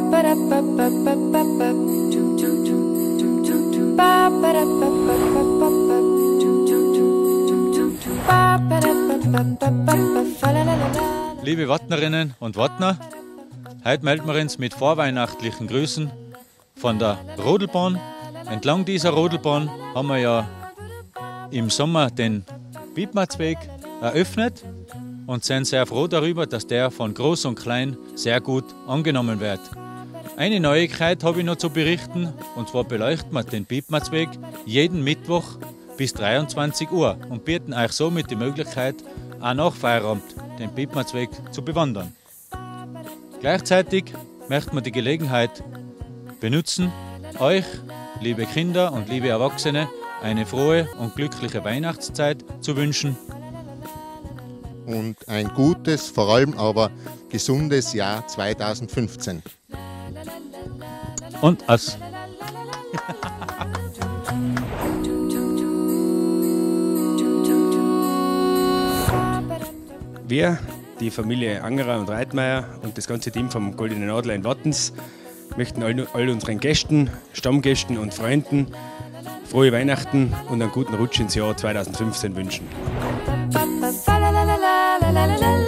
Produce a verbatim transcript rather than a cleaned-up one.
Liebe Wattnerinnen und Wattner, heute melden wir uns mit vorweihnachtlichen Grüßen von der Rodelbahn. Entlang dieser Rodelbahn haben wir ja im Sommer den Piepmatzweg eröffnet und sind sehr froh darüber, dass der von Groß und Klein sehr gut angenommen wird. Eine Neuigkeit habe ich noch zu berichten, und zwar beleuchten wir den Piepmatzweg jeden Mittwoch bis dreiundzwanzig Uhr und bieten euch somit die Möglichkeit, auch nach Feierabend den Piepmatzweg zu bewandern. Gleichzeitig möchten wir die Gelegenheit benutzen, euch, liebe Kinder und liebe Erwachsene, eine frohe und glückliche Weihnachtszeit zu wünschen. Und ein gutes, vor allem aber gesundes Jahr zweitausendfünfzehn. Und aus. Wir, die Familie Angerer und Reitmeier und das ganze Team vom Goldenen Adler in Wattens, möchten all, all unseren Gästen, Stammgästen und Freunden frohe Weihnachten und einen guten Rutsch ins Jahr zweitausendfünfzehn wünschen.